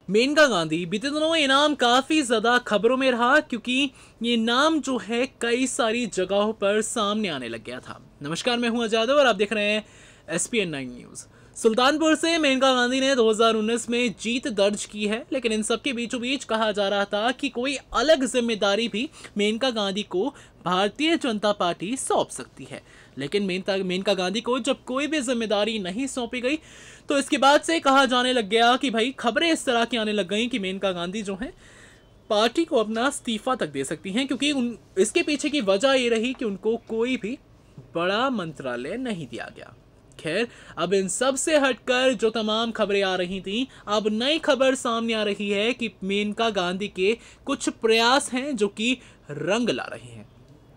मेनका गांधी बीते दिनों ये नाम काफी ज्यादा खबरों में रहा क्योंकि ये नाम जो है कई सारी जगहों पर सामने आने लग गया था। नमस्कार, मैं हूं अजाद और आप देख रहे हैं SPN9 न्यूज। सुल्तानपुर से मेनका गांधी ने 2019 में जीत दर्ज की है, लेकिन इन सबके बीचों बीच कहा जा रहा था कि कोई अलग जिम्मेदारी भी मेनका गांधी को भारतीय जनता पार्टी सौंप सकती है। लेकिन मेनका गांधी को जब कोई भी जिम्मेदारी नहीं सौंपी गई तो इसके बाद से कहा जाने लग गया कि भाई खबरें इस तरह की आने लग गई कि मेनका गांधी जो है पार्टी को अपना इस्तीफा तक दे सकती हैं, क्योंकि इसके पीछे की वजह ये रही कि उनको कोई भी बड़ा मंत्रालय नहीं दिया गया। खैर, अब इन सब से हटकर जो तमाम खबरें आ रही थी, अब नई खबर सामने आ रही है कि मेनका गांधी के कुछ प्रयास हैं जो कि रंग ला रहे हैं।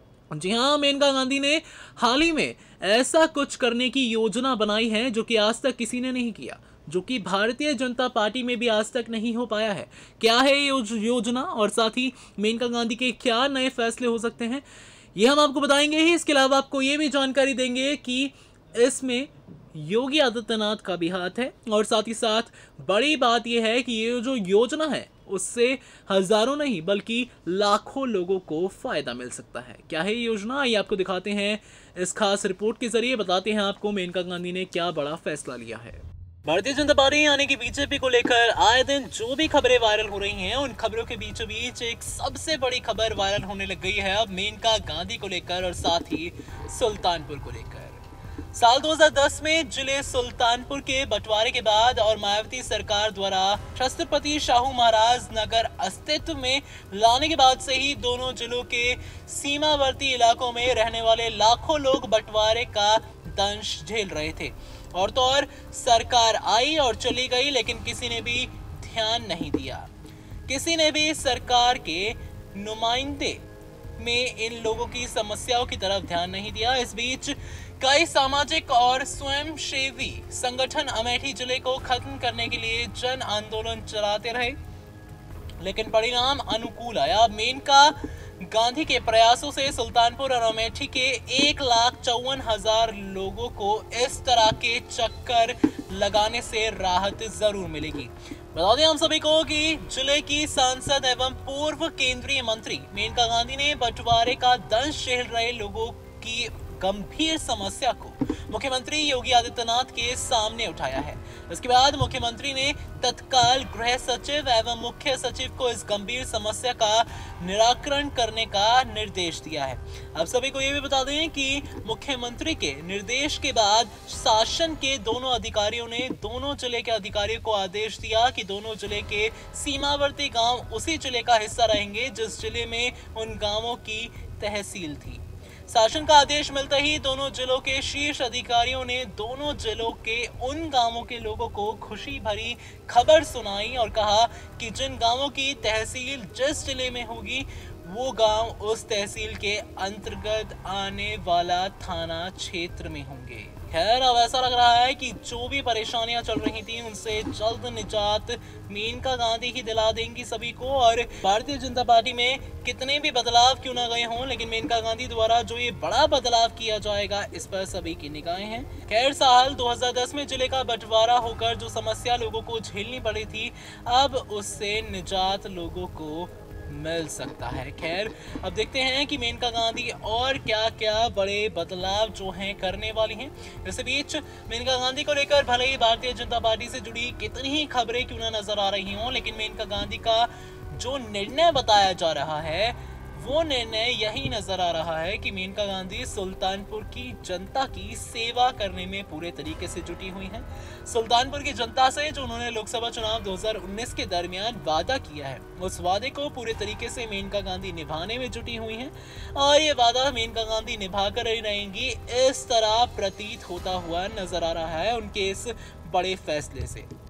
जी हाँ, मेनका गांधी ने हाल ही में ऐसा कुछ करने की योजना बनाई है जो कि आज तक किसी ने नहीं किया, जो कि भारतीय जनता पार्टी में भी आज तक नहीं हो पाया है। क्या है ये योजना और साथ ही मेनका गांधी के क्या नए फैसले हो सकते हैं, ये हम आपको बताएंगे ही। इसके अलावा आपको ये भी जानकारी देंगे कि इसमें योगी आदित्यनाथ का भी हाथ है और साथ ही साथ बड़ी बात यह है कि ये जो योजना है उससे हजारों नहीं बल्कि लाखों लोगों को फायदा मिल सकता है। क्या है ये योजना, ये आपको दिखाते हैं इस खास रिपोर्ट के जरिए। बताते हैं आपको मेनका गांधी ने क्या बड़ा फैसला लिया है। भारतीय जनता पार्टी यानी कि बीजेपी को लेकर आए दिन जो भी खबरें वायरल हो रही हैं, उन खबरों के बीचों बीच एक सबसे बड़ी खबर वायरल होने लग गई है अब मेनका गांधी को लेकर और साथ ही सुल्तानपुर को लेकर। साल 2010 में जिले सुल्तानपुर के बंटवारे के बाद और मायावती सरकार द्वारा छत्रपति शाहू महाराज नगर अस्तित्व में लाने के बाद से ही दोनों जिलों के सीमावर्ती इलाकों में रहने वाले लाखों लोग बंटवारे का दंश झेल रहे थे। और तो और सरकार आई और चली गई, लेकिन किसी ने भी ध्यान नहीं दिया, किसी ने भी सरकार के नुमाइंदे में इन लोगों की समस्याओं की तरफ ध्यान नहीं दिया। इस बीच कई सामाजिक और स्वयंसेवी संगठन अमेठी जिले को खत्म करने के लिए जन आंदोलन चलाते रहे, लेकिन परिणाम अनुकूल आया। मेनका गांधी के प्रयासों से सुल्तानपुर और अमेठी के 1,54,000 लोगों को इस तरह के चक्कर लगाने से राहत जरूर मिलेगी। बता दें हम सभी को कि जिले की सांसद एवं पूर्व केंद्रीय मंत्री मेनका गांधी ने बंटवारे का दंश झेल रहे लोगों की गंभीर समस्या को मुख्यमंत्री योगी आदित्यनाथ के सामने उठाया है। इसके बाद मुख्यमंत्री ने तत्काल गृह सचिव एवं मुख्य सचिव को इस गंभीर समस्या का निराकरण करने का निर्देश दिया है। अब सभी को ये भी बता दें कि मुख्यमंत्री के निर्देश के बाद शासन के दोनों अधिकारियों ने दोनों जिले के अधिकारियों को आदेश दिया कि दोनों जिले के सीमावर्ती गांव उसी जिले का हिस्सा रहेंगे जिस जिले में उन गांवों की तहसील थी। शासन का आदेश मिलते ही दोनों जिलों के शीर्ष अधिकारियों ने दोनों जिलों के उन गांवों के लोगों को खुशी भरी खबर सुनाई और कहा कि जिन गांवों की तहसील जिस जिले में होगी वो गांव उस तहसील के अंतर्गत आने वाला थाना क्षेत्र में होंगे। खैर, अब ऐसा लग रहा है कि जो भी परेशानियां चल रही थी उनसे जल्द निजात मेनका गांधी ही दिला देंगी सभी को। और भारतीय जनता पार्टी में कितने भी बदलाव क्यों ना गए हों, लेकिन मेनका गांधी द्वारा जो ये बड़ा बदलाव किया जाएगा इस पर सभी की निगाहें हैं। खैर, साल 2010 में जिले का बंटवारा होकर जो समस्या लोगों को झेलनी पड़ी थी, अब उससे निजात लोगों को मिल सकता है। खैर, अब देखते हैं कि मेनका गांधी और क्या क्या बड़े बदलाव जो हैं करने वाली हैं। इस बीच मेनका गांधी को लेकर भले ही भारतीय जनता पार्टी से जुड़ी कितनी ही खबरें क्यों ना नजर आ रही हों, लेकिन मेनका गांधी का जो निर्णय बताया जा रहा है वो निर्णय यही नजर आ रहा है कि मेनका गांधी सुल्तानपुर की जनता की सेवा करने में पूरे तरीके से जुटी हुई हैं। सुल्तानपुर की जनता से जो उन्होंने लोकसभा चुनाव 2019 के दरमियान वादा किया है, उस वादे को पूरे तरीके से मेनका गांधी निभाने में जुटी हुई हैं और ये वादा मेनका गांधी निभाकर ही रहेंगी, इस तरह प्रतीत होता हुआ नजर आ रहा है उनके इस बड़े फैसले से।